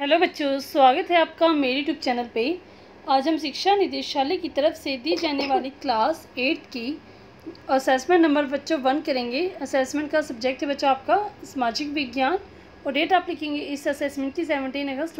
Hello बच्चों, स्वागत है आपका मेरे यूट्यूब चैनल पे। आज हम शिक्षा निदेशालय की तरफ से दी जाने वाली क्लास 8 की असेसमेंट नंबर बच्चों 1 करेंगे। असेसमेंट का सब्जेक्ट है बच्चों आपका सामाजिक विज्ञान और डेट आप लिखेंगे इस असेसमेंट की 17 अगस्त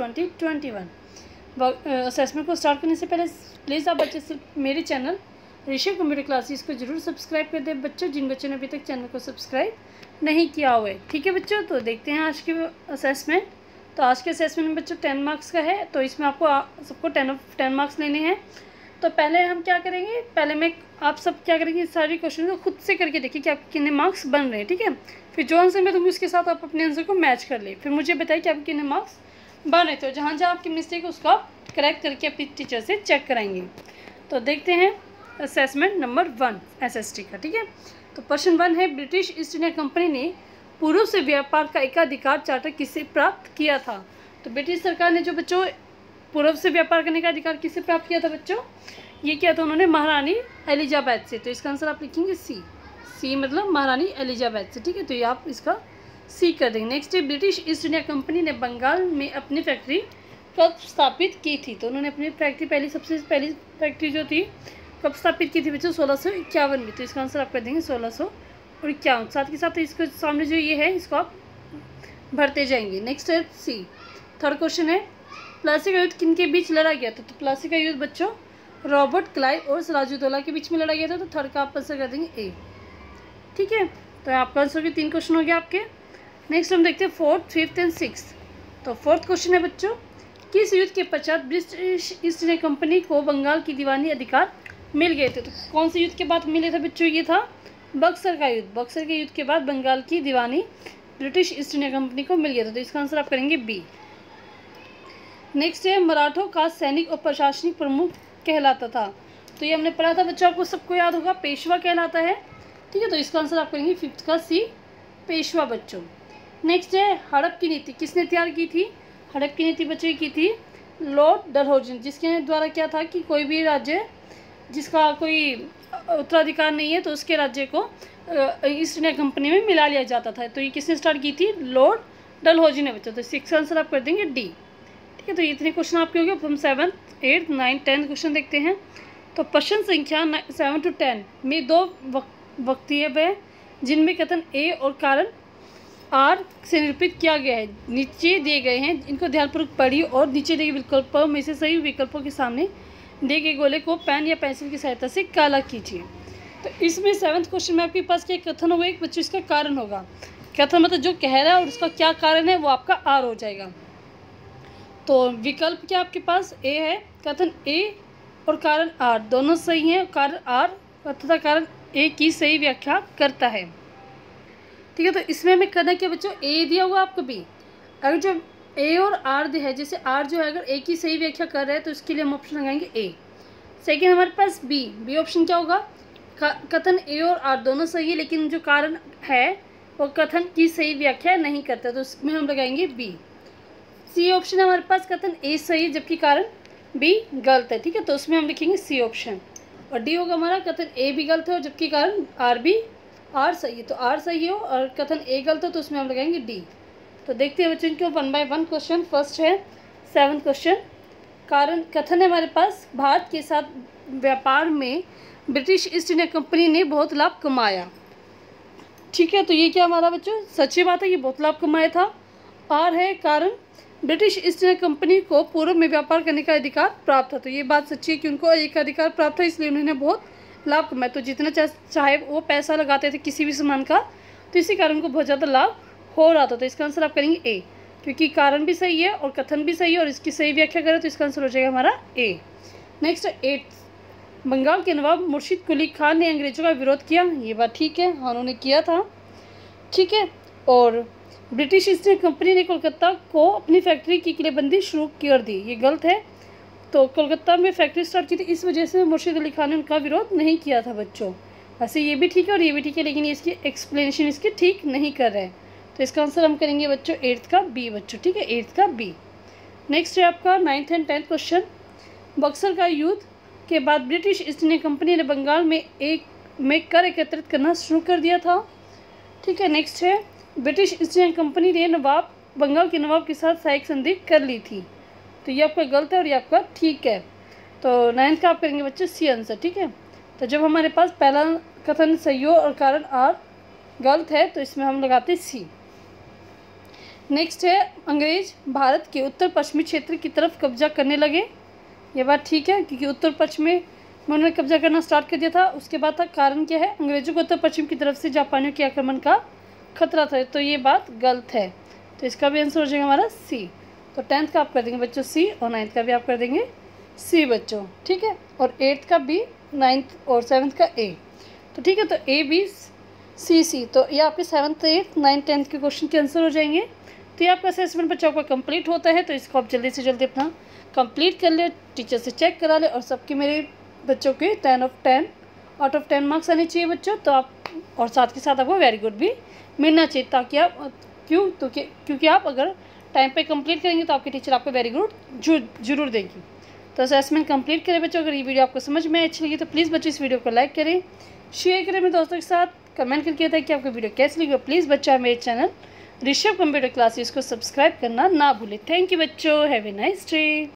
2021। असेसमेंट को स्टार्ट करने से पहले प्लीज़ आप बच्चे से मेरे चैनल ऋषभ कंप्यूटर क्लासेस को जरूर सब्सक्राइब कर दें बच्चों, जिन बच्चों ने अभी तक चैनल को सब्सक्राइब नहीं किया हुआ है। ठीक है बच्चों, तो देखते हैं आज की असेसमेंट। तो आज के असेसमेंट में बच्चों 10 मार्क्स का है, तो इसमें आपको सबको 10 मार्क्स लेने हैं। तो पहले हम क्या करेंगे, पहले मैं आप सब क्या करेंगे, सारी क्वेश्चन को खुद से करके देखिए कि आपके कितने मार्क्स बन रहे हैं। ठीक है, फिर जो आंसर मैं दूँगी उसके साथ आप अपने आंसर को मैच कर ले, फिर मुझे बताइए कि आपके कितने मार्क्स बन रहे थे। जहाँ जहाँ आपकी मिस्टेक है उसको आप करेक्ट करके अपनी टीचर से चेक कराएंगे। तो देखते हैं असेसमेंट नंबर 1 SST का। ठीक है, तो क्वेश्चन 1 है, ब्रिटिश ईस्ट इंडिया कंपनी ने पूर्व से व्यापार का एकाधिकार चार्टर किसे प्राप्त किया था। तो ब्रिटिश सरकार ने जो बच्चों पूर्व से व्यापार करने का अधिकार किसे प्राप्त किया था बच्चों, ये किया था उन्होंने महारानी एलिजाबेथ से। तो इसका आंसर आप लिखेंगे सी मतलब महारानी एलिजाबेथ से। ठीक है, तो ये आप इसका सी कर देंगे। नेक्स्ट है, ब्रिटिश ईस्ट इंडिया कंपनी ने बंगाल में अपनी फैक्ट्री कब स्थापित की थी। तो उन्होंने अपनी फैक्ट्री सबसे पहली फैक्ट्री जो थी कब स्थापित की थी बच्चों, 1651 में। तो इसका आंसर आप कर देंगे 1651। साथ के साथ इसके सामने जो ये है इसको आप भरते जाएंगे। नेक्स्ट है सी, थर्ड क्वेश्चन है, प्लासी का युद्ध किनके बीच लड़ा गया था। तो प्लासी का युद्ध बच्चों रॉबर्ट क्लाइव और सिराजुद्दौला के बीच में लड़ा गया था। तो थर्ड का आप आंसर कर देंगे ए। ठीक है, तो आपका आंसर के 3 क्वेश्चन हो गया आपके। नेक्स्ट हम देखते हैं 4th, 5th एंड 6th। तो 4th क्वेश्चन है बच्चों, किस युद्ध के पश्चात ब्रिटिश ईस्ट इंडिया कंपनी को बंगाल की दीवानी अधिकार मिल गए थे। तो कौन से युद्ध के बाद मिले थे बच्चों, ये था बक्सर का युद्ध। बक्सर के युद्ध के बाद बंगाल की दीवानी ब्रिटिश ईस्ट इंडिया कंपनी को मिल गया था। तो इसका आंसर आप करेंगे बी। नेक्स्ट है, मराठों का सैनिक और प्रशासनिक प्रमुख कहलाता था। तो ये हमने पढ़ा था बच्चों, आपको सबको याद होगा, पेशवा कहलाता है। ठीक है, तो इसका आंसर आप करेंगे 5th का सी, पेशवा बच्चों। नेक्स्ट है, हड़प की नीति किसने तैयार की थी। हड़प की नीति बच्चों की थी लॉर्ड डलहौजी, जिसके द्वारा क्या था कि कोई भी राज्य जिसका कोई उत्तराधिकार नहीं है तो उसके राज्य को ईस्ट इंडिया कंपनी में मिला लिया जाता था। तो ये किसने स्टार्ट की थी, लॉर्ड डलहौजी ने बच्चों। तो 6 आंसर आप कर देंगे डी। ठीक है, तो इतने क्वेश्चन आपके हो गए। हम 7th, 8th, 9th, 10th question देखते हैं। तो प्रश्न संख्या 7 to 10 में 2 वक्तव्य है जिनमें कथन ए और कारण आर से निरूपित किया गया है। नीचे दिए गए हैं, इनको ध्यानपूर्वक पढ़िए और नीचे दिए विकल्पों में से सही विकल्पों के सामने दिए गए गोले को पेन या पेंसिल की सहायता से काला कीजिए। तो इसमें 7th क्वेश्चन में आपके पास क्या कथन होगा, एक बच्चों इसका कारण होगा। कथन मतलब जो कह रहा है और उसका क्या कारण है वो आपका आर हो जाएगा। तो विकल्प क्या आपके पास ए है, कथन ए और कारण आर दोनों सही हैं। कारण आर तथा कारण ए की सही व्याख्या करता है। ठीक है, तो इसमें हमें करना क्या बच्चों, ए दिया होगा आपको बी। अगर जो ए और आर दिया है, जैसे आर जो है अगर ए की सही व्याख्या कर रहे हैं तो इसके लिए हम ऑप्शन लगाएंगे ए। सेकेंड हमारे पास बी ऑप्शन क्या होगा, कथन ए और आर दोनों सही है लेकिन जो कारण है वो कथन की सही व्याख्या नहीं करता, तो उसमें हम लगाएंगे बी। सी ऑप्शन है हमारे पास, कथन ए सही है जबकि कारण बी गलत है। ठीक है, तो उसमें हम लिखेंगे सी ऑप्शन। और डी होगा हमारा, कथन ए भी गलत है और जबकि कारण आर सही है। तो आर सही हो और कथन ए गलत हो तो उसमें हम लगाएंगे डी। तो देखते हैं बच्चों इनको 1 by 1 क्वेश्चन। फर्स्ट है 7th क्वेश्चन, कारण कथन है हमारे पास, भारत के साथ व्यापार में ब्रिटिश ईस्ट इंडिया कंपनी ने बहुत लाभ कमाया। ठीक है, तो ये क्या हमारा बच्चों सच्ची बात है, ये बहुत लाभ कमाया था। आर है कारण ब्रिटिश ईस्ट इंडिया कंपनी को पूर्व में व्यापार करने का अधिकार प्राप्त था। तो ये बात सच्ची है कि उनको एक अधिकार प्राप्त था, इसलिए उन्होंने बहुत लाभ कमाया। तो जितना चाहे वो पैसा लगाते थे किसी भी सामान का, तो इसी कारण उनको बहुत ज़्यादा लाभ हो रहा था। तो इसका आंसर आप करेंगे ए, क्योंकि कारण भी सही है और कथन भी सही है और इसकी सही व्याख्या करें तो इसका आंसर हो जाएगा हमारा ए। नेक्स्ट 8th, बंगाल के नवाब मुर्शिद कुली खान ने अंग्रेजों का विरोध किया। ये बात ठीक है, हाँ उन्होंने किया था। ठीक है, और ब्रिटिश ईस्ट इंडिया कंपनी ने कोलकाता को अपनी फैक्ट्री की किलेबंदी शुरू कर दी। ये गलत है, तो कोलकाता में फैक्ट्री स्टार्ट की थी, इस वजह से मुर्शिद अली खान ने उनका विरोध नहीं किया था बच्चों। वैसे ये भी ठीक है और ये भी ठीक है, लेकिन इसकी एक्सप्लेनेशन इसकी ठीक नहीं कर रहे हैं। तो इसका आंसर हम करेंगे बच्चों 8th का बी बच्चों। ठीक है, 8th का बी। नेक्स्ट है आपका 9th and 10th question, Buxar का युद्ध के बाद ब्रिटिश ईस्ट इंडिया कंपनी ने बंगाल में कर एकत्रित करना शुरू कर दिया था। ठीक है, नेक्स्ट है ब्रिटिश ईस्ट इंडिया कंपनी ने नवाब बंगाल के नवाब के साथ सहायक संधि कर ली थी। तो ये आपका गलत है और ये आपका ठीक है। तो 9th का आप करेंगे बच्चे सी आंसर, ठीक है। तो जब हमारे पास पहला कथन सही हो और कारण आर गलत है तो इसमें हम लगाते सी। नेक्स्ट है, अंग्रेज भारत के उत्तर पश्चिमी क्षेत्र की तरफ कब्जा करने लगे। ये बात ठीक है, क्योंकि उत्तर पश्चिम में उन्होंने कब्जा करना स्टार्ट कर दिया था। उसके बाद था कारण क्या है, अंग्रेजों को उत्तर पश्चिम की तरफ से जापानियों के आक्रमण का खतरा था। तो ये बात गलत है, तो इसका भी आंसर हो जाएगा हमारा सी। तो 10th का आप कर देंगे बच्चों सी और 9th का भी आप कर देंगे सी बच्चों, ठीक है। और 8th का बी, 9th और 7th का ए। तो ठीक है, तो ए बी सी। तो ये आपके 7th 8th 9th 10th के क्वेश्चन के आंसर हो जाएंगे। तो ये आपका असेसमेंट बच्चों का कंप्लीट होता है। तो इसको आप जल्दी से जल्दी अपना कंप्लीट कर ले, टीचर से चेक करा ले और सबके मेरे बच्चों के 10 आउट ऑफ 10 मार्क्स आने चाहिए बच्चों। तो आप और साथ के साथ आपको वेरी गुड भी मिलना चाहिए, ताकि आप क्योंकि आप अगर टाइम पे कंप्लीट करेंगे तो आपके टीचर आपको वेरी गुड जरूर देंगी। तो असेसमेंट कंप्लीट करें बच्चों। अगर ये वीडियो आपको समझ में अच्छी लगी तो प्लीज़ बच्चों इस वीडियो को लाइक करें, शेयर करें अपने दोस्तों के साथ, कमेंट करके बताएं कि आपको वीडियो कैसी लगी। प्लीज़ बच्चा मेरे चैनल ऋषभ कंप्यूटर क्लासेस को सब्सक्राइब करना ना भूलें। थैंक यू बच्चों, हैव ए नाइस डे।